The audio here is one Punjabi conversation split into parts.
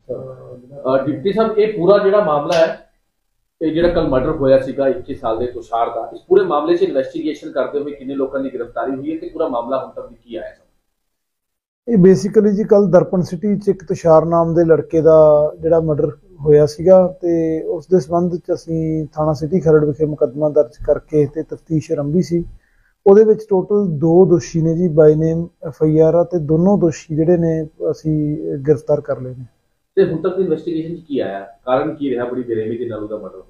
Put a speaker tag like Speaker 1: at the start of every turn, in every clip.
Speaker 1: डिप्टी साहब ये पूरा जो मामला है ये जो कल मर्डर होया सीगा 21 साल के तुषार का इस पूरे मामले से इन्वेस्टिगेशन करते हुए किन्ने लोगों की गिरफ्तारी हुई है कि पूरा मामला हम तक की आया
Speaker 2: ਇਹ ਬੇਸਿਕਲੀ ਜੀ ਕੱਲ ਦਰਪਣ ਸਿਟੀ ਚ ਇੱਕ ਤੁਸ਼ਾਰ ਨਾਮ ਦੇ ਲੜਕੇ ਦਾ ਜਿਹੜਾ ਮਰਡਰ ਹੋਇਆ ਸੀਗਾ ਤੇ ਉਸ ਦੇ ਸੰਬੰਧ ਚ ਅਸੀਂ ਥਾਣਾ ਸਿਟੀ ਖਰੜ ਵਿਖੇ ਮੁਕੱਦਮਾ ਦਰਜ ਕਰਕੇ ਤੇ ਤਫਤੀਸ਼ ਆਰੰਭੀ ਸੀ। ਉਹਦੇ ਵਿੱਚ ਟੋਟਲ 2 ਦੋਸ਼ੀ ਨੇ ਜੀ ਬਾਈ ਨੇਮ FIR ਆ ਤੇ ਦੋਨੋਂ ਦੋਸ਼ੀ ਜਿਹੜੇ ਨੇ ਅਸੀਂ ਗ੍ਰਿਫਤਾਰ ਕਰ ਲਏ ਨੇ।
Speaker 1: ਤੇ ਹੁਣ ਤੱਕ ਦੀ ਇਨਵੈਸਟੀਗੇਸ਼ਨ ਚ ਕੀ ਆਇਆ ਕਾਰਨ ਕੀ ਰਿਹਾ ਬੜੀ ਬੇਰਹਿਮੀ ਦੇ ਨਾਲ ਉਹਦਾ ਮਰਡਰ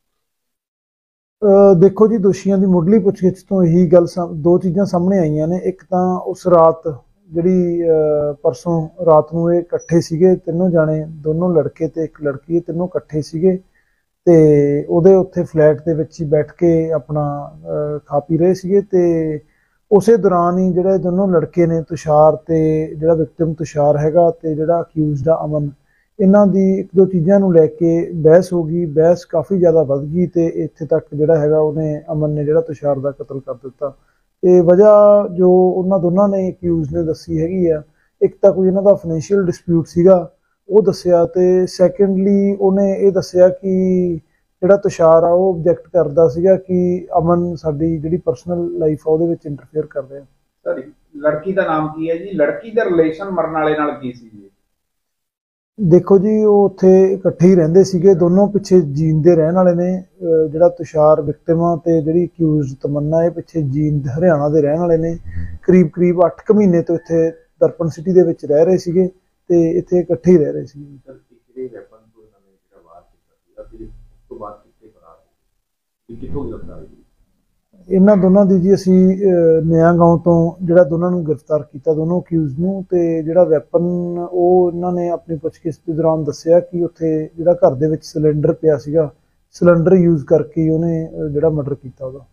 Speaker 1: ਹੋਇਆ?
Speaker 2: ਦੇਖੋ ਜੀ ਦੋਸ਼ੀਆਂ ਦੀ ਮੁੱਢਲੀ ਪੁੱਛਗਿੱਛ ਤੋਂ ਇਹੀ ਗੱਲ ਦੋ ਚੀਜ਼ਾਂ ਸਾਹਮਣੇ ਆਈਆਂ ਨੇ। ਇੱਕ ਤਾਂ ਉਸ ਰਾਤ ਜਿਹੜੀ ਪਰਸੋਂ ਰਾਤ ਨੂੰ ਇਹ ਇਕੱਠੇ ਸੀਗੇ ਤਿੰਨੋਂ ਜਾਣੇ, ਦੋਨੋਂ ਲੜਕੇ ਤੇ ਇੱਕ ਲੜਕੀ, ਤਿੰਨੋਂ ਇਕੱਠੇ ਸੀਗੇ ਤੇ ਉਹਦੇ ਉੱਥੇ ਫਲੈਟ ਦੇ ਵਿੱਚ ਹੀ ਬੈਠ ਕੇ ਆਪਣਾ ਖਾ ਪੀ ਰਹੇ ਸੀਗੇ ਤੇ ਉਸੇ ਦੌਰਾਨ ਹੀ ਜਿਹੜੇ ਦੋਨੋਂ ਲੜਕੇ ਨੇ ਤੁਸ਼ਾਰ ਤੇ ਜਿਹੜਾ ਵਿਕਟਿਮ ਤੁਸ਼ਾਰ ਹੈਗਾ ਤੇ ਜਿਹੜਾ ਅਕਿਊਜ਼ਡ ਆ ਅਮਨ, ਇਹਨਾਂ ਦੀ ਇੱਕ ਦੋ ਚੀਜ਼ਾਂ ਨੂੰ ਲੈ ਕੇ ਬਹਿਸ ਹੋ ਗਈ। ਬਹਿਸ ਕਾਫੀ ਜ਼ਿਆਦਾ ਵੱਧ ਗਈ ਤੇ ਇੱਥੇ ਤੱਕ ਜਿਹੜਾ ਹੈਗਾ ਉਹਨੇ ਅਮਨ ਨੇ ਜਿਹੜਾ ਤੁਸ਼ਾਰ ਦਾ ਕਤਲ ਕਰ ਦਿੱਤਾ। ਤੇ ਵਜ੍ਹਾ ਜੋ ਉਹਨਾਂ ਦੋਨਾਂ ਨੇ ਅਕਿਊਜ਼ ਨੇ ਦੱਸੀ ਹੈਗੀ ਆ, ਇੱਕ ਤਾਂ ਕੋਈ ਇਹਨਾਂ ਦਾ ਫਾਈਨੈਂਸ਼ੀਅਲ ਡਿਸਪਿਊਟ ਸੀਗਾ ਉਹ ਦੱਸਿਆ ਤੇ ਸੈਕੰਡਲੀ ਉਹਨੇ ਇਹ ਦੱਸਿਆ ਕਿ ਜਿਹੜਾ ਤੁਸ਼ਾਰ ਆ ਉਹ ਆਬਜੈਕਟ ਕਰਦਾ ਸੀਗਾ ਕਿ ਅਮਨ ਸਾਡੀ ਜਿਹੜੀ ਪਰਸਨਲ ਲਾਈਫ ਆ ਉਹਦੇ ਵਿੱਚ ਇੰਟਰਫੇਅਰ ਕਰ ਰਿਹਾ।
Speaker 3: ਸਰ ਲੜਕੀ ਦਾ ਨਾਮ ਕੀ ਹੈ ਜੀ? ਲੜਕੀ ਦਾ ਰਿਲੇਸ਼ਨ ਮਰਨ ਵਾਲੇ ਨਾਲ ਕੀ ਸੀ ਜੀ?
Speaker 2: ਦੇਖੋ ਜੀ ਉਹ ਉੱਥੇ ਇਕੱਠੇ ਹੀ ਰਹਿੰਦੇ ਸੀਗੇ, ਦੋਨੋਂ ਪਿੱਛੇ ਜੀਂਦ ਦੇ ਰਹਿਣ ਵਾਲੇ ਨੇ। ਜਿਹੜਾ ਤੁਸ਼ਾਰ ਵਿਕਟਿਮ ਆ ਤੇ ਜਿਹੜੀ ਅਕਿਊਜ਼ਡ ਤਮੰਨਾ ਇਹ ਪਿੱਛੇ ਜੀਂਦ ਹਰਿਆਣਾ ਦੇ ਰਹਿਣ ਵਾਲੇ ਨੇ। ਕਰੀਬ 8 ਕੁ ਮਹੀਨੇ ਤੋਂ ਇੱਥੇ ਦਰਪਣ ਸਿਟੀ ਦੇ ਵਿੱਚ ਰਹਿ ਰਹੇ ਸੀਗੇ ਤੇ ਇੱਥੇ ਇਕੱਠੇ ਹੀ ਰਹਿ ਰਹੇ ਸੀਗੇ। ਇਹਨਾਂ ਦੋਨਾਂ ਦੀ ਜੀ ਅਸੀਂ ਨਿਆਂ ਗਾਉਂ ਤੋਂ ਜਿਹੜਾ ਦੋਨਾਂ ਨੂੰ ਗ੍ਰਿਫਤਾਰ ਕੀਤਾ, ਦੋਨੋਂ ਅਕਿਊਜ਼ ਨੂੰ। ਤੇ ਜਿਹੜਾ ਵੈਪਨ ਉਹ ਇਹਨਾਂ ਨੇ ਆਪਣੀ ਪੁੱਛਗਿੱਛ ਦੇ ਦੌਰਾਨ ਦੱਸਿਆ ਕਿ ਉੱਥੇ ਜਿਹੜਾ ਘਰ ਦੇ ਵਿੱਚ ਸਿਲੰਡਰ ਪਿਆ ਸੀਗਾ, ਸਿਲੰਡਰ ਯੂਜ਼ ਕਰਕੇ ਉਹਨੇ ਜਿਹੜਾ ਮਰਡਰ ਕੀਤਾ ਉਹਦਾ।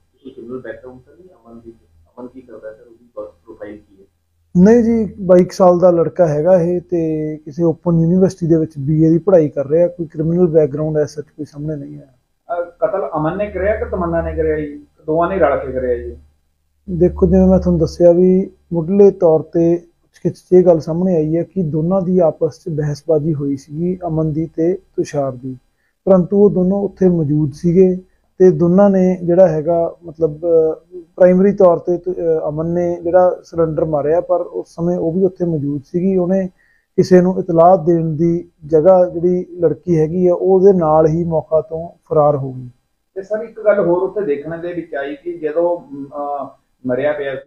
Speaker 2: ਨਹੀਂ ਜੀ 22 ਸਾਲ ਦਾ ਲੜਕਾ ਹੈਗਾ ਇਹ ਤੇ ਕਿਸੇ ਓਪਨ ਯੂਨੀਵਰਸਿਟੀ ਦੇ ਵਿੱਚ BA ਦੀ ਪੜ੍ਹਾਈ ਕਰ ਰਿਹਾ। ਕੋਈ ਕ੍ਰਿਮੀਨਲ ਬੈਕਗ੍ਰਾਉਂਡ ਐਸਾ ਕੋਈ ਸਾਹਮਣੇ ਨਹੀਂ ਆਇਆ।
Speaker 3: ਕਤਲ ਅਮਨ ਨੇ ਕਰਿਆ ਕਿ ਤਮੰਨਾ ਨੇ ਕਰਿਆ ਜੀ? ਦੋਵਾਂ ਨੇ ਰਲ ਕੇ ਕਰਿਆ ਜੀ?
Speaker 2: ਦੇਖੋ ਜਿਵੇਂ ਮੈਂ ਤੁਹਾਨੂੰ ਦੱਸਿਆ ਵੀ ਮੁੱਢਲੇ ਤੌਰ ਤੇ ਪੁੱਛਗਿੱਛ 'ਚ ਇਹ ਗੱਲ ਸਾਹਮਣੇ ਆਈ ਹੈ ਕਿ ਦੋਨਾਂ ਦੀ ਆਪਸ 'ਚ ਬਹਿਸਬਾਜ਼ੀ ਹੋਈ ਸੀਗੀ, ਅਮਨ ਦੀ ਤੇ ਤੁਸ਼ਾਰ ਦੀ, ਪਰੰਤੂ ਉਹ ਦੋਨੋਂ ਉੱਥੇ ਮੌਜੂਦ ਸੀਗੇ ਤੇ ਦੋਨਾਂ ਨੇ ਜਿਹੜਾ ਹੈਗਾ ਮਤਲਬ ਪ੍ਰਾਇਮਰੀ ਤੌਰ ਤੇ ਅਮਨ ਨੇ ਜਿਹੜਾ ਸਿਲੰਡਰ ਮਾਰਿਆ ਪਰ ਉਸ ਸਮੇਂ ਉਹ ਵੀ ਉੱਥੇ ਮੌਜੂਦ ਸੀਗੀ। ਉਹਨੇ ਕਿਸੇ ਨੂੰ ਇਤਲਾਹ ਦੇਣ ਦੀ ਜਗ੍ਹਾ ਜਿਹੜੀ ਲੜਕੀ ਹੈਗੀ ਆ ਉਹਦੇ ਨਾਲ ਹੀ ਮੌਕਾ ਤੋਂ ਫਰਾਰ ਹੋ ਗਈ।
Speaker 3: ਤੇ ਸਰ ਇੱਕ ਗੱਲ ਹੋਰ ਉੱਥੇ ਦੇਖਣ ਦੇ ਵਿੱਚ ਆਈ ਕਿ ਜਦੋਂ ਮਰਿਆ ਪਿਆ